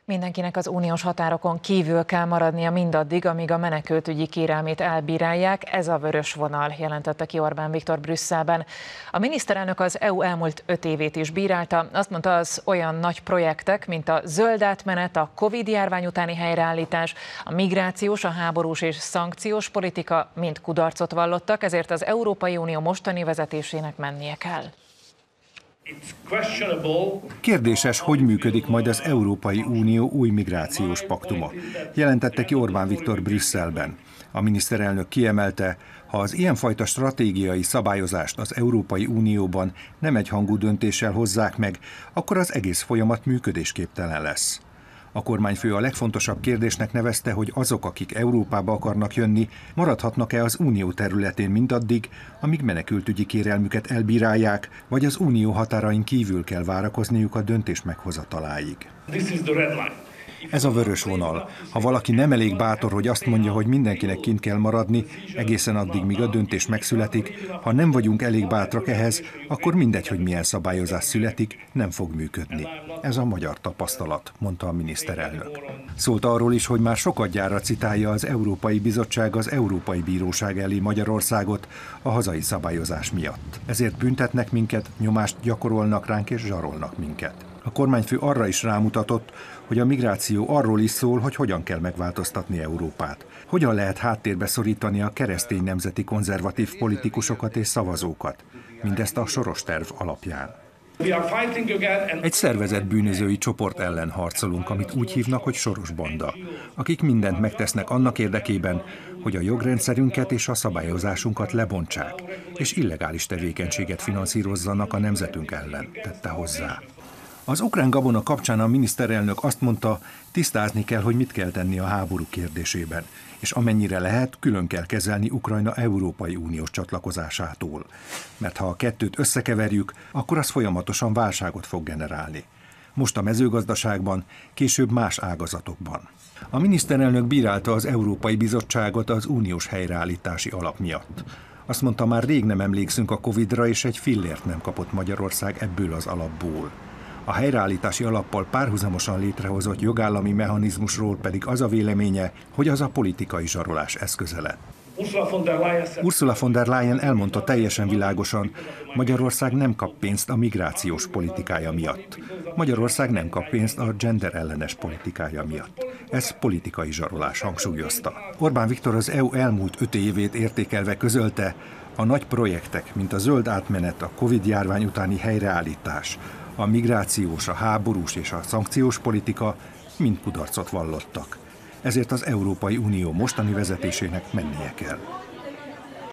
Mindenkinek az uniós határokon kívül kell maradnia mindaddig, amíg a menekültügyi kérelmét elbírálják. Ez a vörös vonal, jelentette ki Orbán Viktor Brüsszelben. A miniszterelnök az EU elmúlt 5 évét is bírálta. Azt mondta, az olyan nagy projektek, mint a zöld átmenet, a Covid-járvány utáni helyreállítás, a migrációs, a háborús és szankciós politika mind kudarcot vallottak, ezért az Európai Unió mostani vezetésének mennie kell. Kérdéses, hogy működik majd az Európai Unió új migrációs paktuma, jelentette ki Orbán Viktor Brüsszelben. A miniszterelnök kiemelte, ha az ilyenfajta stratégiai szabályozást az Európai Unióban nem egyhangú döntéssel hozzák meg, akkor az egész folyamat működésképtelen lesz. A kormányfő a legfontosabb kérdésnek nevezte, hogy azok, akik Európába akarnak jönni, maradhatnak-e az unió területén mindaddig, amíg menekültügyi kérelmüket elbírálják, vagy az unió határain kívül kell várakozniuk a döntés meghozataláig. Ez a vörös vonal. Ha valaki nem elég bátor, hogy azt mondja, hogy mindenkinek kint kell maradni, egészen addig, míg a döntés megszületik, ha nem vagyunk elég bátrak ehhez, akkor mindegy, hogy milyen szabályozás születik, nem fog működni. Ez a magyar tapasztalat, mondta a miniszterelnök. Szólt arról is, hogy már sokadjára citálja az Európai Bizottság az Európai Bíróság elé Magyarországot a hazai szabályozás miatt. Ezért büntetnek minket, nyomást gyakorolnak ránk és zsarolnak minket. A kormányfő arra is rámutatott, hogy a migráció arról is szól, hogy hogyan kell megváltoztatni Európát. Hogyan lehet háttérbe szorítani a keresztény nemzeti konzervatív politikusokat és szavazókat. Mindezt a Soros terv alapján. Egy szervezett bűnözői csoport ellen harcolunk, amit úgy hívnak, hogy Soros banda, akik mindent megtesznek annak érdekében, hogy a jogrendszerünket és a szabályozásunkat lebontsák, és illegális tevékenységet finanszírozzanak a nemzetünk ellen, tette hozzá. Az ukrán gabona kapcsán a miniszterelnök azt mondta, tisztázni kell, hogy mit kell tenni a háború kérdésében, és amennyire lehet, külön kell kezelni Ukrajna Európai Uniós csatlakozásától. Mert ha a kettőt összekeverjük, akkor az folyamatosan válságot fog generálni. Most a mezőgazdaságban, később más ágazatokban. A miniszterelnök bírálta az Európai Bizottságot az uniós helyreállítási alap miatt. Azt mondta, már rég nem emlékszünk a Covid-ra, és egy fillért nem kapott Magyarország ebből az alapból. A helyreállítási alappal párhuzamosan létrehozott jogállami mechanizmusról pedig az a véleménye, hogy az a politikai zsarolás eszköze lett. Ursula von der Leyen elmondta teljesen világosan, Magyarország nem kap pénzt a migrációs politikája miatt. Magyarország nem kap pénzt a gender ellenes politikája miatt. Ez politikai zsarolás, hangsúlyozta. Orbán Viktor az EU elmúlt 5 évét értékelve közölte, a nagy projektek, mint a zöld átmenet, a Covid-járvány utáni helyreállítás, a migrációs, a háborús és a szankciós politika mind kudarcot vallottak. Ezért az Európai Unió mostani vezetésének mennie kell.